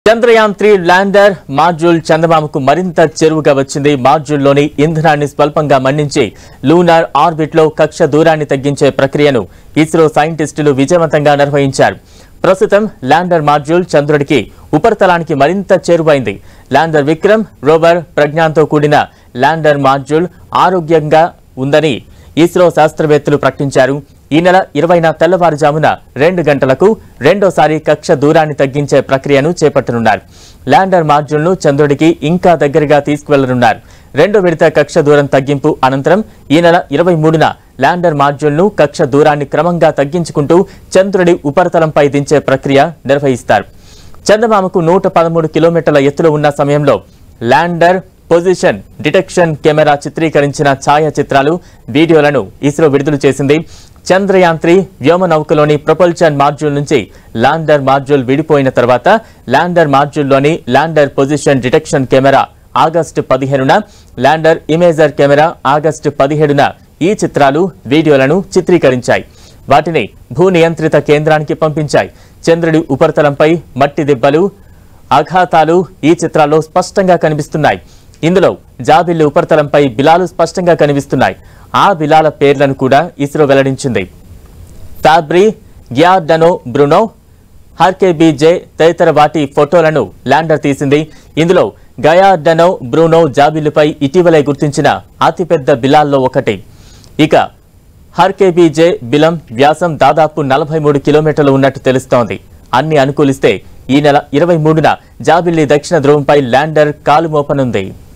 Chandrayaan three lander module చంద్రమామకు మరింత చేరువగా వచ్చింది. మాడ్యూల్లోని ఇంధనాన్ని స్వల్పంగా మన్నించి లూనార్ ఆర్బిట్లో కక్ష దూరాన్ని తగ్గించే ప్రక్రియను ఇస్రో సైంటిస్టులు విజయవంతంగా నిర్వహించారు. ప్రస్తుతం ల్యాండర్ మాడ్యూల్ చంద్రుడికి ఉపరితలానికి మరింత చేరువైంది. ల్యాండర్ విక్రమ్ రోవర్ ప్రజ్ఞాన్తో కూడిన ల్యాండర్ మాడ్యూల్ ఆరోగ్యంగా ఉందని ఇస్రో శాస్త్రవేత్తలు ప్రకటించారు. ఈ నెల 20న తెల్లవారుజామున 2 గంటలకు రెండోసారి కక్ష దూరాన్ని తగ్గించే ప్రక్రియను చేపట్టనున్నారు. ల్యాండర్ మాడ్యూల్ను చంద్రుడికి ఇంకా దగ్గరగా తీసుకువెళ్లనున్నారు. రెండో విడత కక్ష దూరం తగ్గింపు అనంతరం ఈ నెల 23న ల్యాండర్ మాడ్యూల్ను కక్ష దూరాన్ని క్రమంగా తగ్గించుకుంటూ చంద్రుడి ఉపరితలంపై దించే ప్రక్రియ నిర్వహిస్తారు. చంద్రమామకు 113 కిలోమీటర్ల ఎత్తులో ఉన్న సమయంలో ల్యాండర్ పొజిషన్ డిటెక్షన్ కెమెరా చిత్రీకరించిన ఛాయాచిత్రాలు, వీడియోలను ఇస్రో విడుదల చేసింది. చంద్రయాన్-3 వ్యోమనౌకలోని ప్రొపల్షన్ మాడ్యూల్ నుంచి ల్యాండర్ మాడ్యూల్ విడిపోయిన తర్వాత ల్యాండర్ మాడ్యూల్లోని lander position detection camera August 15న, ల్యాండర్ ఇమేజర్ కెమెరా ఆగస్టు 17న ఈ చిత్రాలు, వీడియోలను చిత్రీకరించాయి. వాటిని భూ నియంత్రిత కేంద్రానికి పంపించాయి. చంద్రుడి ఉపరితలంపై మట్టి దిబ్బలు, అఘాతాలు ఈ చిత్రాల్లో స్పష్టంగా కనిపిస్తున్నాయి. ఇందులో జాబిల్లి ఉపరితలంపై బిలాలు స్పష్టంగా కనిపిస్తున్నాయి. ఆ బిలాల పేర్లను కూడా ఇస్రో వెల్లడించింది. ఫాబ్రీ, గియార్డనో బ్రూనో, హర్కేబీజే తదితర వాటి ఫోటోలను ల్యాండర్ తీసింది. ఇందులో గయార్డనో బ్రూనో జాబిల్లిపై ఇటీవలే గుర్తించిన అతిపెద్ద బిలాల్లో ఒకటి. ఇక హర్కేబీజే బిలం వ్యాసం దాదాపు 43 కిలోమీటర్లు ఉన్నట్టు తెలుస్తోంది. అన్ని అనుకూలిస్తే ఈ నెల 23న జాబిల్లి దక్షిణ ధ్రువంపై ల్యాండర్ కాలు మోపనుంది.